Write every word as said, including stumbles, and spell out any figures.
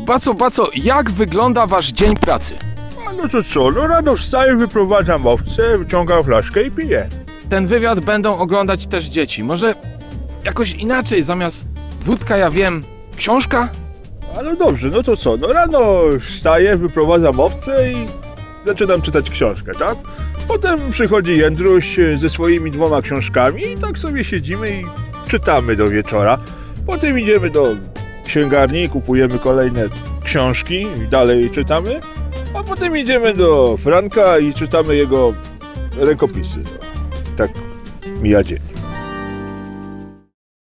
Baco, Baco, jak wygląda wasz dzień pracy? A no to co, no rano wstaję, wyprowadzam owce, wyciągam flaszkę i piję. Ten wywiad będą oglądać też dzieci. Może jakoś inaczej, zamiast wódka, ja wiem, książka? Ale dobrze, no to co, no rano wstaję, wyprowadzam owce i zaczynam czytać książkę, tak? Potem przychodzi Jędruś ze swoimi dwoma książkami i tak sobie siedzimy i czytamy do wieczora. Potem idziemy do księgarni, kupujemy kolejne książki i dalej czytamy. A potem idziemy do Franka i czytamy jego rękopisy. Tak mija dzień.